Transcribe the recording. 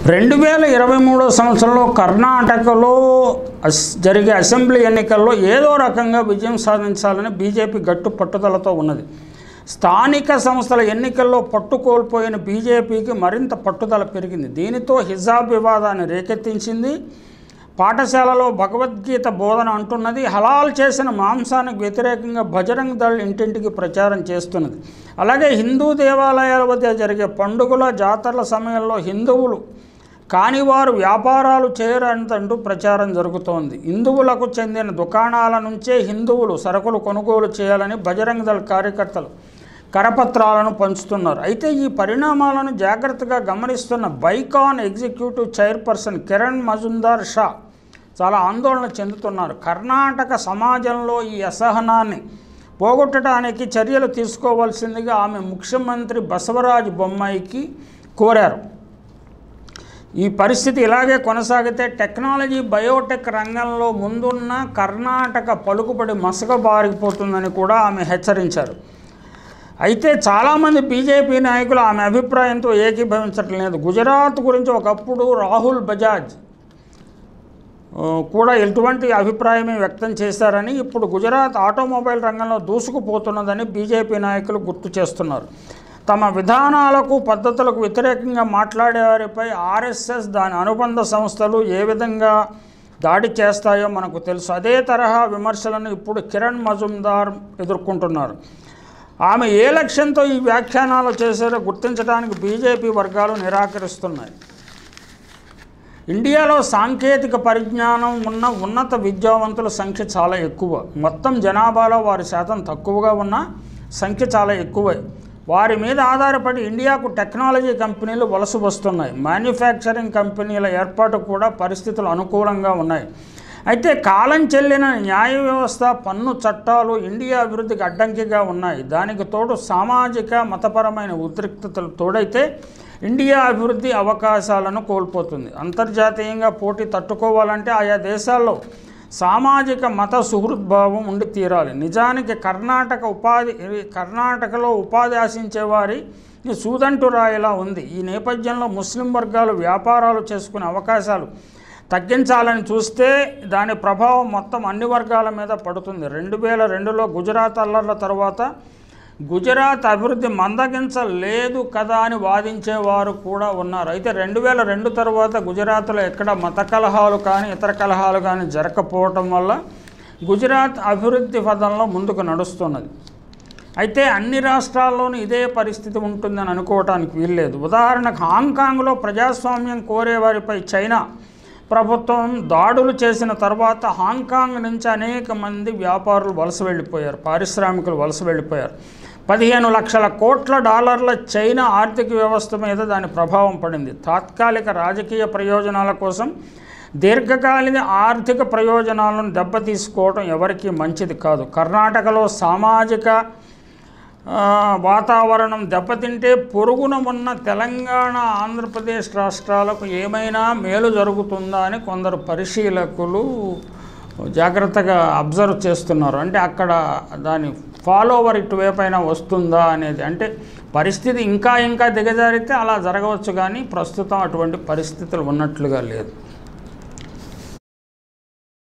2023 సంవత్సరంలో కర్ణాటకలో జరిగే అసెంబ్లీ ఎన్నికల్లో ఏదో రకంగా విజయం సాధించాలని బీజేపీ గట్టు పట్టుదలతో ఉన్నది. స్థానిక సంస్థల ఎన్నికల్లో పట్టు కోల్పోయిన బీజేపీకి మరింత పట్టుదల పెరిగింది. దీనితో హిజాబ్ వివాదాన్ని రేకెత్తించింది. పాఠశాలలో భగవద్గీత బోధన అంటున్నది. హలాల్ చేసిన మాంసానికి వ్యతిరేకంగా బజరంగ్ దళ్ ఇంటింటికి ప్రచారం చేస్తున్నది. అలాగే హిందూ దేవాలయాల వద్ద జరిగే పండుగల జాతరల సమయంలో హిందువులు కాని వారు వ్యాపారాలు చేయరంటూ ప్రచారం జరుగుతోంది. హిందువులకు చెందిన దుకాణాల నుంచే హిందువులు సరుకులు కొనుగోలు చేయాలని బజరంగ్ దళ్ కార్యకర్తలు కరపత్రాలను పంచుతున్నారు. అయితే ఈ పరిణామాలను జాగ్రత్తగా గమనిస్తున్న బైకాన్ ఎగ్జిక్యూటివ్ చైర్పర్సన్ కిరణ్ మజుందార్ షా చాలా ఆందోళన చెందుతున్నారు. కర్ణాటక సమాజంలో ఈ అసహనాన్ని పోగొట్టడానికి చర్యలు తీసుకోవాల్సిందిగా ఆమె ముఖ్యమంత్రి బసవరాజ్ బొమ్మాయికి కోరారు. ఈ పరిస్థితి ఇలాగే కొనసాగితే టెక్నాలజీ బయోటెక్ రంగంలో ముందున్న కర్ణాటక పలుకుబడి మసకబారిపోతుందని కూడా ఆమె హెచ్చరించారు. అయితే చాలామంది బీజేపీ నాయకులు ఆమె అభిప్రాయంతో ఏకీభవించటం లేదు. గుజరాత్ గురించి ఒకప్పుడు రాహుల్ బజాజ్ కూడా ఎటువంటి అభిప్రాయమే వ్యక్తం చేశారని, ఇప్పుడు గుజరాత్ ఆటోమొబైల్ రంగంలో దూసుకుపోతున్నదని బీజేపీ నాయకులు గుర్తు చేస్తున్నారు. తమ విధానాలకు పద్ధతులకు వ్యతిరేకంగా మాట్లాడేవారిపై ఆర్ఎస్ఎస్ దాని అనుబంధ సంస్థలు ఏ విధంగా దాడి చేస్తాయో మనకు తెలుసు. అదే తరహా విమర్శలను ఇప్పుడు కిరణ్ మజుందార్ ఎదుర్కొంటున్నారు. ఆమె ఏ లక్ష్యంతో ఈ వ్యాఖ్యానాలు చేశారో గుర్తించడానికి బీజేపీ వర్గాలు నిరాకరిస్తున్నాయి. ఇండియాలో సాంకేతిక పరిజ్ఞానం ఉన్న ఉన్నత విద్యావంతుల సంఖ్య చాలా ఎక్కువ. మొత్తం జనాభాలో వారి శాతం తక్కువగా ఉన్న సంఖ్య చాలా ఎక్కువే. వారి మీద ఆధారపడి ఇండియాకు టెక్నాలజీ కంపెనీలు వలస వస్తున్నాయి. మ్యానుఫ్యాక్చరింగ్ కంపెనీల ఏర్పాటు కూడా పరిస్థితులు అనుకూలంగా ఉన్నాయి. అయితే కాలం చెల్లిన న్యాయ వ్యవస్థ, పన్ను చట్టాలు ఇండియా అభివృద్ధికి అడ్డంకిగా ఉన్నాయి. దానికి తోడు సామాజిక మతపరమైన ఉద్రిక్తతలు తోడైతే ఇండియా అభివృద్ధి అవకాశాలను కోల్పోతుంది. అంతర్జాతీయంగా పోటీ తట్టుకోవాలంటే ఆయా దేశాల్లో సామాజిక మత సుహృద్భావం ఉండి తీరాలి. నిజానికి కర్ణాటకలో ఉపాధి ఆశించే వారి సూదంటు రాయిలా ఉంది. ఈ నేపథ్యంలో ముస్లిం వర్గాలు వ్యాపారాలు చేసుకునే అవకాశాలు తగ్గించాలని చూస్తే దాని ప్రభావం మొత్తం అన్ని వర్గాల మీద పడుతుంది. 2002లో గుజరాత్ అల్లర్ల తర్వాత గుజరాత్ అభివృద్ధి మందగించలేదు కదా అని వాదించేవారు కూడా ఉన్నారు. అయితే 2002 తర్వాత గుజరాత్లో ఎక్కడ మత కలహాలు కానీ ఇతర కలహాలు కానీ జరగకపోవటం వల్ల గుజరాత్ అభివృద్ధి పథంలో ముందుకు నడుస్తున్నది. అయితే అన్ని రాష్ట్రాల్లోనూ ఇదే పరిస్థితి ఉంటుందని అనుకోవటానికి వీల్లేదు. ఉదాహరణకు హాంకాంగ్లో ప్రజాస్వామ్యం కోరేవారిపై చైనా ప్రభుత్వం దాడులు చేసిన తర్వాత హాంకాంగ్ నుంచి అనేక మంది వ్యాపారులు వలస వెళ్ళిపోయారు, పారిశ్రామికులు వలస వెళ్ళిపోయారు. 15 లక్షల కోట్ల డాలర్ల చైనా ఆర్థిక వ్యవస్థ మీద దాని ప్రభావం పడింది. తాత్కాలిక రాజకీయ ప్రయోజనాల కోసం దీర్ఘకాలిక ఆర్థిక ప్రయోజనాలను దెబ్బతీసుకోవడం ఎవరికీ మంచిది కాదు. కర్ణాటకలో సామాజిక వాతావరణం దెబ్బతింటే పొరుగున ఉన్న తెలంగాణ, ఆంధ్రప్రదేశ్ రాష్ట్రాలకు ఏమైనా మేలు జరుగుతుందా అని కొందరు పరిశీలకులు జాగ్రత్తగా అబ్జర్వ్ చేస్తున్నారు. అంటే అక్కడ దాని ఫాలోవర్ ఇటువైపైనా వస్తుందా అనేది. అంటే పరిస్థితి ఇంకా దిగజారితే అలా జరగవచ్చు, కానీ ప్రస్తుతం అటువంటి పరిస్థితులు ఉన్నట్లుగా లేదు.